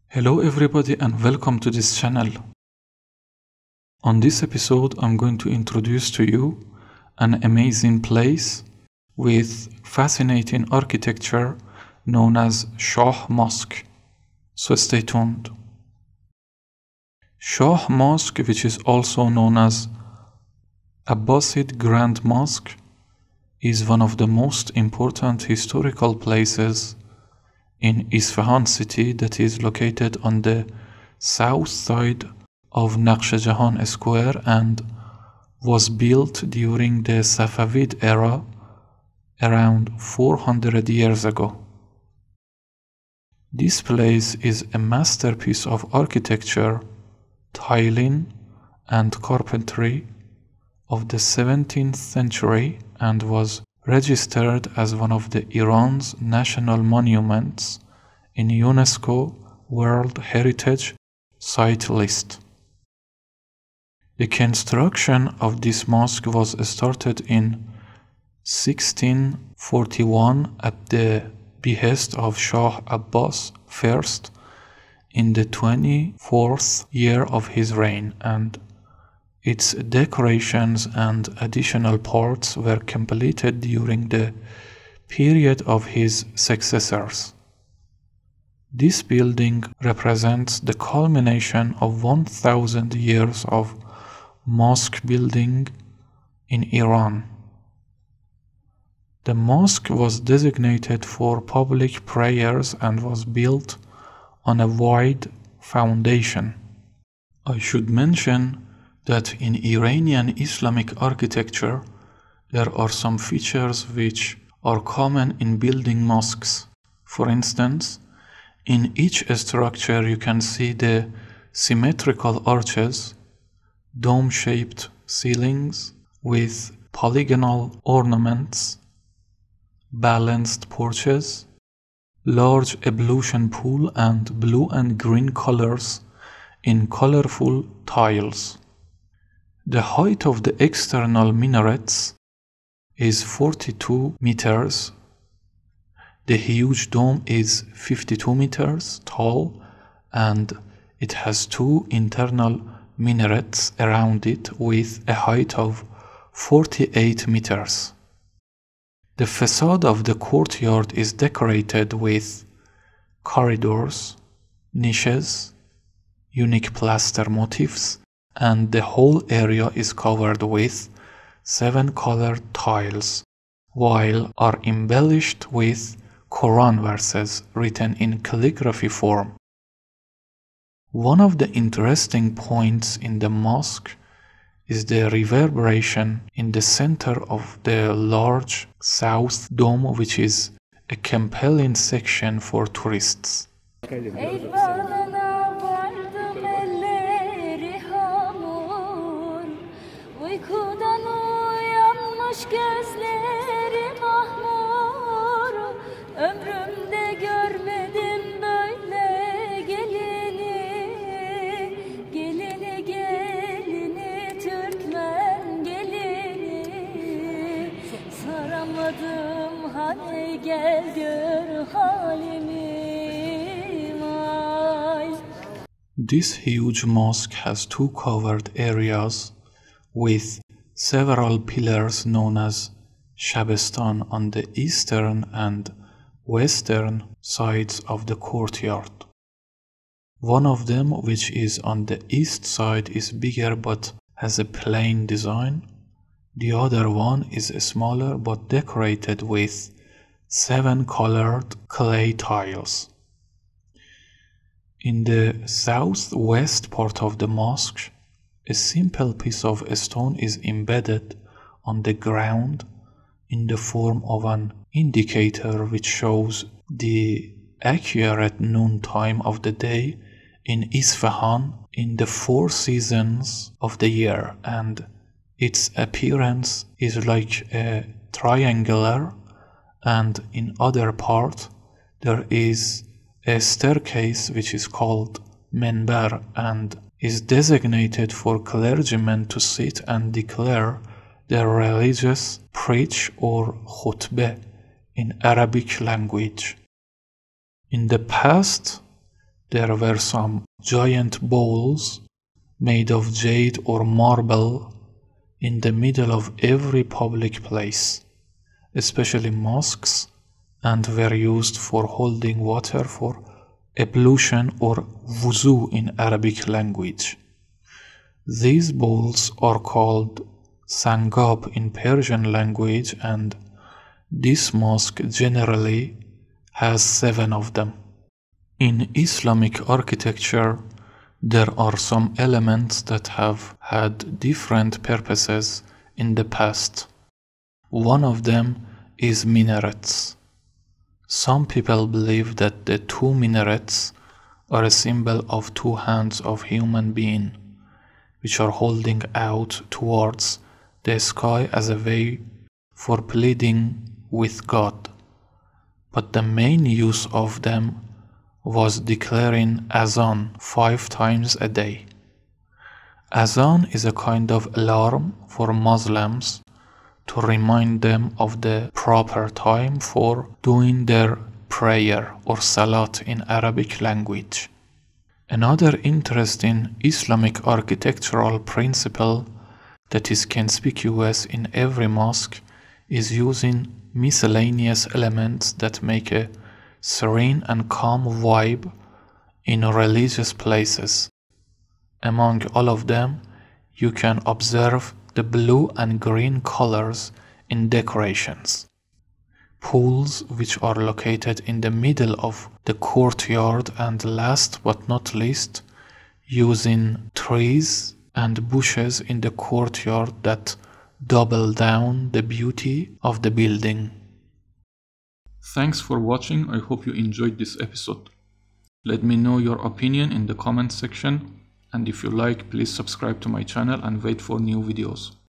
Hello everybody and welcome to this channel. On this episode I'm going to introduce to you an amazing place with fascinating architecture known as Shah Mosque. So stay tuned. Shah Mosque, which is also known as Abbasid Grand Mosque, is one of the most important historical places in Isfahan city that is located on the south side of Naqsh Jahan Square and was built during the Safavid era around 400 years ago. This place is a masterpiece of architecture, tiling and carpentry of the 17th century and was registered as one of the Iran's national monuments in UNESCO World Heritage Site list. The construction of this mosque was started in 1641 at the behest of Shah Abbas I in the 24th year of his reign, and its decorations and additional parts were completed during the period of his successors. This building represents the culmination of 1,000 years of mosque building in Iran. The mosque was designated for public prayers and was built on a wide foundation. I should mention that in Iranian Islamic architecture there are some features which are common in building mosques. For instance, in each structure you can see the symmetrical arches, dome-shaped ceilings with polygonal ornaments, balanced porches, large ablution pool and blue and green colors in colorful tiles. The height of the external minarets is 42 meters. The huge dome is 52 meters tall and it has two internal minarets around it with a height of 48 meters. The facade of the courtyard is decorated with corridors, niches, unique plaster motifs, and the whole area is covered with 7 colored tiles, while are embellished with Quran verses written in calligraphy form. One of the interesting points in the mosque is the reverberation in the center of the large south dome, which is a compelling section for tourists. Uykudan uyanmış gözlerim ahmur, ömrümde görmedim böyle gelini, gelini gelini Türkmen gelini, saramadım hani gel gör halimi. This huge mosque has two covered areas with several pillars known as Shabestan on the eastern and western sides of the courtyard. One of them, which is on the east side, is bigger but has a plain design. The other one is smaller but decorated with 7 colored clay tiles. In the southwest part of the mosque, a simple piece of stone is embedded on the ground in the form of an indicator which shows the accurate noon time of the day in Isfahan in the 4 seasons of the year, and its appearance is like a triangular, and in other part there is a staircase which is called menbar and is designated for clergymen to sit and declare their religious preach or khutbah in Arabic language. In the past, There were some giant bowls made of jade or marble in the middle of every public place, especially mosques, and were used for holding water for ablution or wuzu in Arabic language. These bowls are called sangab in Persian language, and this mosque generally has 7 of them. In Islamic architecture, there are some elements that have had different purposes in the past. One of them is minarets. Some people believe that the 2 minarets are a symbol of 2 hands of human being, which are holding out towards the sky as a way for pleading with God. But the main use of them was declaring azan 5 times a day. Azan is a kind of alarm for Muslims to remind them of the proper time for doing their prayer or salat in Arabic language. Another interesting Islamic architectural principle that is conspicuous in every mosque is using miscellaneous elements that make a serene and calm vibe in religious places. Among all of them, you can observe the blue and green colors in decorations. Pools which are located in the middle of the courtyard, and last but not least, using trees and bushes in the courtyard that double down the beauty of the building. Thanks for watching. I hope you enjoyed this episode. Let me know your opinion in the comment section, and if you like, please subscribe to my channel and wait for new videos.